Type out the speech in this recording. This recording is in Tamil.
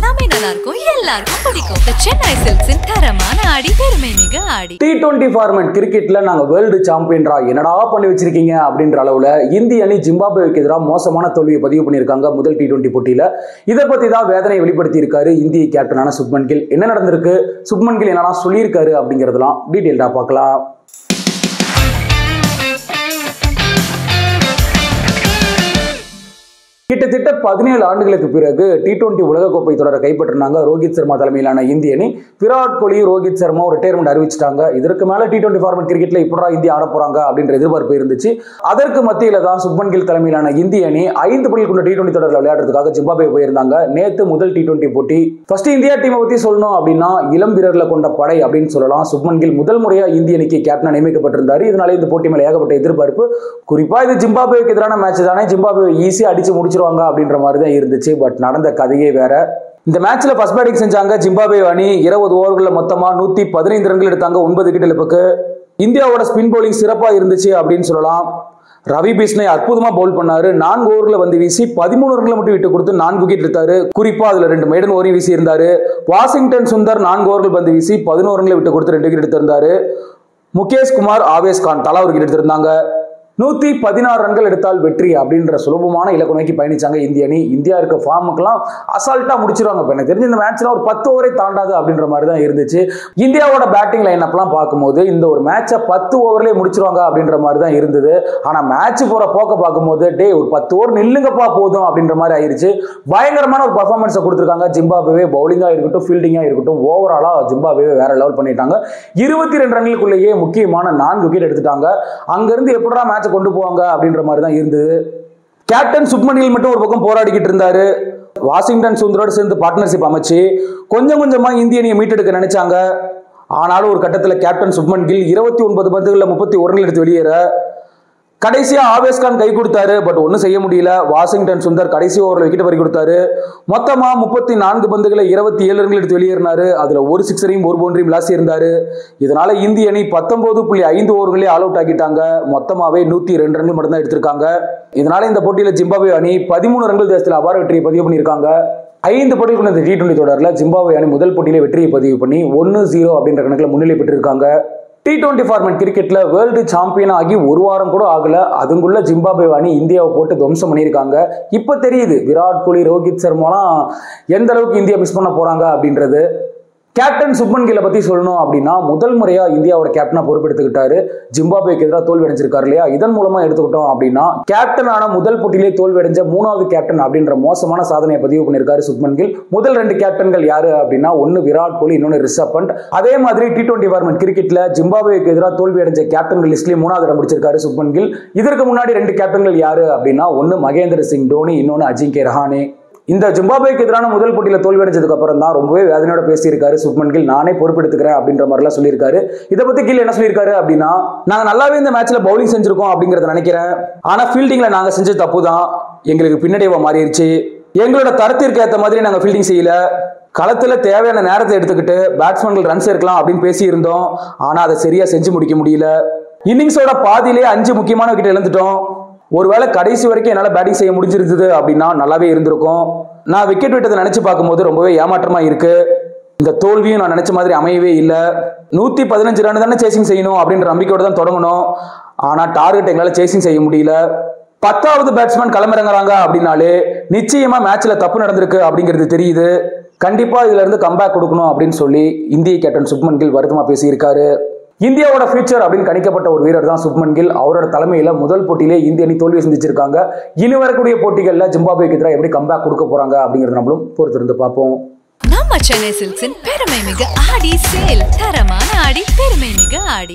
எல்லாமே நல்லா இருக்கும், எல்லாருக்கும் பிடிக்கும். The Chennai Silks in தரமான ஆடி பெருமை மிக ஆடி. T20 ஃபார்மேட் கிரிக்கெட்ல நாங்க வேர்ல்டு சாம்பியன்ரா என்னடா பண்ணி வச்சிருக்கீங்க அப்படின்ற அளவுல இந்திய அணி ஜிம்பாப்வேக்கு எதிராக மோசமான தோல்வியை பதிவு பண்ணியிருக்காங்க முதல் T20 போட்டியில. இதை பத்தி தான் வேதனை வெளிப்படுத்தி இருக்காரு இந்திய கேப்டனான சுப்மன் கில். என்ன நடந்திருக்கு, சுப்மன் கில் என்னெல்லாம் சொல்லியிருக்காரு அப்படிங்கிறதெல்லாம் டீட்டெயில்டா பார்க்கலாம். கிட்டத்தட்ட 17 ஆண்டுகளுக்கு பிறகு T20 உலகக்கோப்பை தொடரை கைப்பற்றினாங்க ரோஹித் சர்மா தலைமையிலான இந்திய அணி. விராட் கோலி, ரோஹித் சர்மா ரிட்டையர்மெண்ட் அறிவிச்சிட்டாங்க. இதற்கு மேல T20 ஃபார்மேட் கிரிக்கெட்ல இப்படா இந்தியா ஆட போறாங்க அப்படின்ற எதிர்பார்ப்பு இருந்துச்சு. அதற்கு மத்தியில தான் சுப்மன் கில் தலைமையிலான இந்திய அணி 5 புள்ளிகள் கொண்ட T20 தொடரில் விளையாடுறதுக்காக ஜிம்பாப்வே போயிருந்தாங்க. நேத்து முதல் T20 போட்டி. ஃபர்ஸ்ட் இந்தியா டீமை பத்தி சொல்லணும் அப்படின்னா இளம் வீரர்களை கொண்ட படை அப்படின்னு சொல்லலாம். சுப்மன் கில் முதல் முறையா இந்திய அணிக்கு கேப்டனா நியமிக்கப்பட்டிருந்தாரு. இதனால இந்த போட்டி மேல ஏகப்பட்ட எதிர்பார்ப்பு. குறிப்பா இது ஜிம்பாப்வேக்கு எதிரான மேட்ச் தானே, ஜிம்பாப்வே ஈஸியா அடிச்சு முடிச்சிருவாங்க அப்படின்ற மாதிரி தான் இருந்துச்சு. பட் நடந்த கதையே வேற. இந்த மேட்ச்ல ஃபர்ஸ்ட் பேட்டிங் செஞ்சாங்க ஜிம்பாப்வே அணி. 20 ஓவர்கள் மொத்தமா 115 ரன்கள் எடுத்தாங்க, 9 விக்கெட் இழப்புக்கு. இந்தியாவோட ஸ்பின் பவுலிங் சிறப்பா இருந்துச்சு அப்படின்னு சொல்லலாம். ரவி பிஸ்னை அற்புதமா பவுல் பண்ணாரு. 4 ஓவர்ல வந்து வீசி 13 ரன்களை மட்டும் விட்டு கொடுத்து 4 விக்கெட் எடுத்தாரு. குறிப்பா அதுல 2 மெய்டன் ஓவரையும் வீசி இருந்தாரு. வாஷிங்டன் சுந்தர் 4 ஓவர்கள் வந்து வீசி 11 ரன்களை விட்டு கொடுத்து 2 விக்கெட் எடுத்திருந்தாரு. முகேஷ் குமார், ஆவேஸ் கான் தலா ஒரு விக்கெட் எடுத்திருந்தாங்க. 116 ரன்கள் எடுத்தால் வெற்றி அப்படின்ற சுலபமான இலக்கு நோக்கி பயணிச்சாங்க இந்திய அணி. இந்தியா இருக்க ஃபார்முக்கெல்லாம் அசால்ட்டா முடிச்சிருவாங்க. இப்போ எனக்கு தெரிஞ்ச இந்த மேட்ச்ல ஒரு 10 ஓவரே தாண்டாது அப்படின்ற மாதிரி தான் இருந்துச்சு. இந்தியாவோட பேட்டிங் லைன் அப்லாம் பார்க்கும்போது இந்த ஒரு மேட்சை 10 ஓவர்லேயே முடிச்சிருவாங்க அப்படின்ற மாதிரி தான் இருந்தது. ஆனால் மேட்ச் போற போக்க பார்க்கும்போது ஒரு 10 ஓவர் நில்லுங்கப்பா போதும் அப்படின்ற மாதிரி ஆயிருச்சு. பயங்கரமான ஒரு பர்ஃபார்மன்ஸை கொடுத்துருக்காங்க ஜிம்பாப்வே. பவுலிங்கா இருக்கட்டும், ஃபீல்டிங்கா இருக்கட்டும், ஓவராலா ஜிம்பாப்வே வேற லெவல் பண்ணிட்டாங்க. 22 ரன்களுக்குள்ளேயே முக்கியமான 4 விக்கெட் எடுத்துட்டாங்க. அங்கிருந்து எப்படா மேட்ச் கொண்டு போவாங்க அப்படின்ற மாதிரி தான் இருந்தது. கேப்டன் சுப்மன் கில் மட்டும் ஒரு பக்கம் போராடிக்கிட்டு இருந்தாரு. வாஷிங்டன் சுந்தரோட சேர்ந்து பார்ட்னர்ஷிப் அமைச்சு கொஞ்சம் கொஞ்சமா இந்திய அணியை மீட்டெடுக்க நினைச்சாங்க. ஆனாலும் ஒரு கட்டத்தில் கேப்டன் சுப்மன் கில் 29 பந்துகளில் 31 ரன்கள் எடுத்து வெளியேற கடைசியா ஆவேஸ் கான் கை கொடுத்தாரு. பட் ஒன்றும் செய்ய முடியல. வாஷிங்டன் சுந்தர் கடைசி ஓவரில் விக்கெட் பறி கொடுத்தாரு. மொத்தமா 34 பந்துகளை 27 ரன்கள் எடுத்து வெளியேறினாரு. அதுல ஒரு சிக்ஸரையும் ஒரு பவுண்டரியும் லாஸ் இருந்தாரு. இதனால இந்திய அணி 19.5 ஓவர்களே ஆல் அவுட் ஆகிட்டாங்க. மொத்தமாவே 102 ரன்கள் மட்டும் தான் எடுத்திருக்காங்க. இதனால இந்த போட்டியில ஜிம்பாப்வே அணி 13 ரன்கள் தேசத்தில் அபார வெற்றியை பதிவு பண்ணியிருக்காங்க. 5 போட்டிகள் கொண்ட T20 தொடரில் ஜிம்பாப்வே அணி முதல் போட்டியிலே வெற்றியை பதிவு பண்ணி 1-0 அப்படின்ற கணக்கில் முன்னிலை பெற்றிருக்காங்க. T20 ஃபார்மேட் கிரிக்கெட்ல வேர்ல்டு சாம்பியன் ஆகி ஒரு வாரம் கூட ஆகல, அதுக்குள்ள ஜிம்பாப்வே அணி இந்தியாவை போட்டு துவம்சம் பண்ணியிருக்காங்க. இப்போ தெரியுது விராட் கோலி, ரோஹித் சர்மாலாம் எந்த அளவுக்கு இந்தியா மிஸ் பண்ண போறாங்க அப்படின்றது. கேப்டன் சுப்மன் கில்லை பத்தி சொல்லணும் அப்படின்னா முதல் முறையா இந்தியாவோட கேப்டனா பொறுப்பெடுத்துக்கிட்டாரு. ஜிம்பாப்வேக்கு எதிராக தோல்வி அடைஞ்சிருக்காரு இல்லையா, இதன் மூலமா எடுத்துக்கிட்டோம் அப்படின்னா கேப்டனான முதல் போட்டியிலே தோல்வி அடைஞ்ச 3வது கேப்டன் அப்படின்ற மோசமான சாதனையை பதிவு பண்ணியிருக்காரு சுப்மன் கில். முதல் 2 கேப்டன்கள் யாரு அப்படின்னா ஒன்னு விராட் கோலி, இன்னொன்னு ரிஷப் பண்ட். அதே மாதிரி T20 ஃபார்மேட் கிரிக்கெட்ல ஜிம்பாப்வேக்கு எதிராக தோல்வி அடைஞ்ச கேப்டன்கள் லிஸ்ட்லயே 3வது இடம் பிடிச்சிருக்காரு சுப்மன் கில். இதற்கு முன்னாடி 2 கேப்டன்கள் யாரு அப்படின்னா ஒன்னு மகேந்திர சிங் தோனி, இன்னொன்னு அஜிங்கே ரஹானே. இந்த ஜிம்பாப்வேக்கு எதிரான முதல் போட்டியில தோல்வி அடைஞ்சதுக்கு அப்புறம் தான் ரொம்பவே வேதனையோட பேசியிருக்காரு சுப்மன் கில். நானே பொறுப்பெடுத்துக்கிறேன் அப்படின்ற மாதிரிலாம் சொல்லியிருக்காரு. இதை பத்தி கில் என்ன சொல்லியிருக்காரு அப்படின்னா, நாங்க நல்லாவே இந்த மேட்ச்ல பவுலிங் செஞ்சிருக்கோம் அப்படிங்கறத நினைக்கிறேன். ஆனா ஃபீல்டிங்ல நாங்க செஞ்ச தப்பு தான் எங்களுக்கு பின்னடைவா மாறிடுச்சு. எங்களோட தரத்திற்கு ஏற்ற மாதிரி நாங்க ஃபீல்டிங் செய்யல. களத்துல தேவையான நேரத்தை எடுத்துக்கிட்டு பேட்ஸ்மேன்கள் ரன் சேர்க்கலாம் அப்படின்னு பேசி இருந்தோம். ஆனா அதை சரியா செஞ்சு முடிக்க முடியல. இன்னிங்ஸோட பாதியிலே 5 முக்கியமான விக்கெட் இழந்துட்டோம். ஒருவேளை கடைசி வரைக்கும் என்னால் பேட்டிங் செய்ய முடிஞ்சிருந்தது அப்படின்னா நல்லாவே இருந்திருக்கும். நான் விக்கெட் விட்டதை நினைச்சு பார்க்கும்போது ரொம்பவே ஏமாற்றமா இருக்கு. இந்த தோல்வியும் நான் நினைச்ச மாதிரி அமையவே இல்லை. 115 ரன் தானே சேசிங் செய்யணும் அப்படின்ற நம்பிக்கையோட தான் தொடங்கணும். ஆனா டார்கெட் எங்களால் சேசிங் செய்ய முடியல. 10வது பேட்ஸ்மேன் களமிறங்குறாங்க அப்படின்னாலே நிச்சயமா மேட்ச்ல தப்பு நடந்திருக்கு அப்படிங்கிறது தெரியுது. கண்டிப்பா இதுல இருந்து கம்பேக் கொடுக்கணும் அப்படின்னு சொல்லி இந்திய கேப்டன் சுப்மன் கில் வருத்தமா பேசியிருக்காரு. இந்தியாவோட ஃபியூச்சர் அப்படின்னு கணிக்கப்பட்ட ஒரு வீரர் தான் சுப்மன் கில். அவரோட தலைமையில முதல் போட்டியிலே இந்திய அணி தோல்வியை சந்திச்சிருக்காங்க. இனி வரக்கூடிய போட்டிகள்ல ஜிம்பாப்வேக்கு எதிராக எப்படி கம்பேக் கொடுக்க போறாங்க அப்படிங்கறத நம்மளும் பொறுத்திருந்து பார்ப்போம். நம்ம சென்னை சில்க்ஸின் பெருமை மிக ஆடி சேல், தரமான ஆடி பெருமை மிக ஆடி.